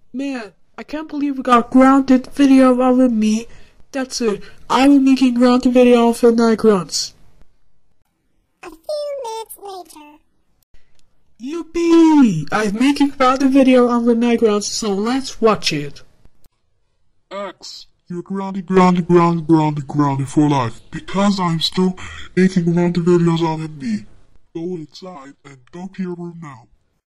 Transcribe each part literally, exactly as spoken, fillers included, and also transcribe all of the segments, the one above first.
Man, I can't believe we got grounded video of me. That's it. I'm making grounded video of the Nightgrunts. A few minutes later. Yippee! I'm making grounded video of the Nightgrunts, so let's watch it. X, you're grounded, grounded, grounded, grounded, grounded for life. Because I'm still making grounded videos of me. Go inside and don't be a room now.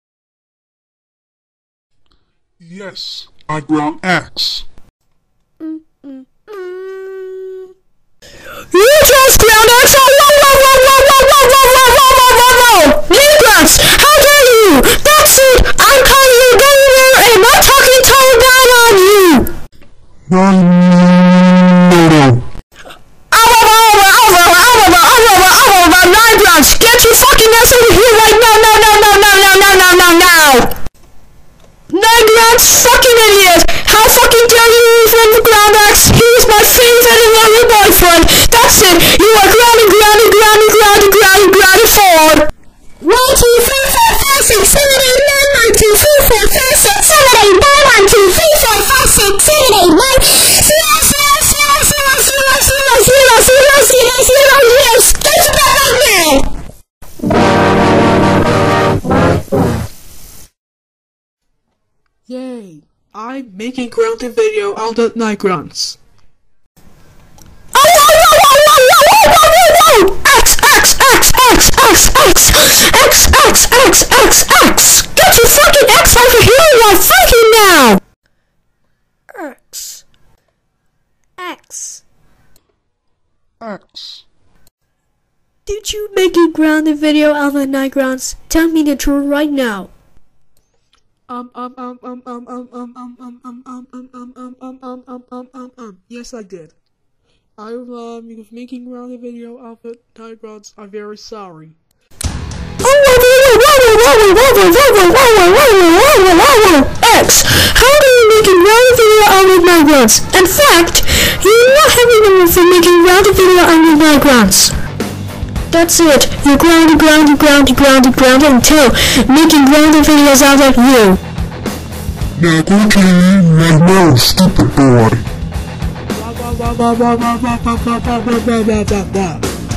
Yes, I ground X. Mm, mm, mm. You just ground X! Oh, whoa, whoa, whoa, whoa, whoa, whoa, whoa, whoa, whoa, whoa, whoa, whoa! Nightgrunts! How dare you! That's it! I'm calling you anywhere and I'm talking tone down on you! No, no, no. Over, over, over, over, over, over, over, Nightgrunts! Get your fucking ass over here right now, no, no, no, no, no, no, no, no, no! Nightgrunts, fucking idiot! How fucking dare you from the ground X? He's my favorite and only boyfriend! That's it! You are grounded, grounded, grounded, grounded, grounded, grounded forward! One, two, three, four, five, six, seven, eight, nine, one, two, three, four, five, six, seven, eight, nine, one, two, three, four, five, six, seven, eight, nine, zero, zero, zero, zero, zero, zero, zero, zero, zero, zero, yes! Get to bed right now! Yay! I'm making grounded video of the Nightgrunts. Oh, whoa, whoa, whoa, whoa, whoa, whoa, whoa! X, X, X, X, X, X, X, X, X, X, X! Get your fucking X over here right fucking now! X. X. X. Did you make a grounded video of the Nightgrunts? Tell me the truth right now. Um, um, um, um, um, um, um, um, um, um, um, um, um, um, um, um, um, um, um, um, yes, I did. I um, was making grounded video of the Nightgrunts. I'm very sorry. X, how do you make a grounded video out of Nightgrunts? In fact, you're not having them for making grounded video out of Nightgrunts. That's it. You're grounded, grounded, grounded, grounded, grounded until making grounded videos out of you. Now go to your mouth, stupid boy. Blah, blah, blah, blah, blah, blah, blah, blah, blah, blah, blah, blah, blah, blah.